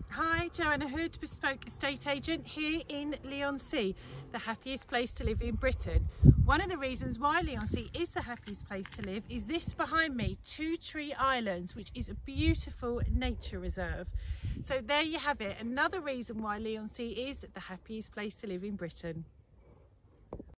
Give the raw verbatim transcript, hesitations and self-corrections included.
Hi, Joanna Hood, Bespoke Estate Agent here in Leigh-on-Sea, the happiest place to live in Britain. One of the reasons why Leigh-on-Sea is the happiest place to live is this behind me, Two Tree Islands, which is a beautiful nature reserve. So there you have it, another reason why Leigh-on-Sea is the happiest place to live in Britain.